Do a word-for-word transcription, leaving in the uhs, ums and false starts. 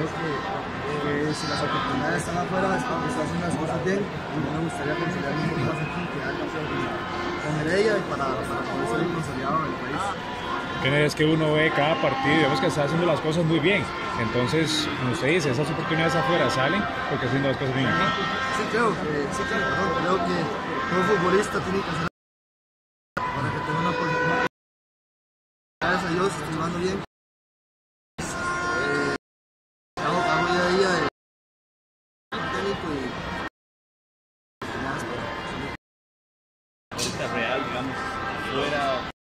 creo que, que si las oportunidades están afuera es porque está haciendo las cosas bien y me gustaría conciliar un poco más aquí, quedar campeón con Heredia y para, para poder ser consolidado en el país. Es que uno ve cada partido y vemos que está haciendo las cosas muy bien. Entonces, como usted dice, esas oportunidades afuera salen porque haciendo las cosas bien aquí. Sí, creo que, sí, creo, perdón, creo que todo futbolista tiene que hacer para que tenga una oportunidad. Gracias a Dios, estoy jugando bien.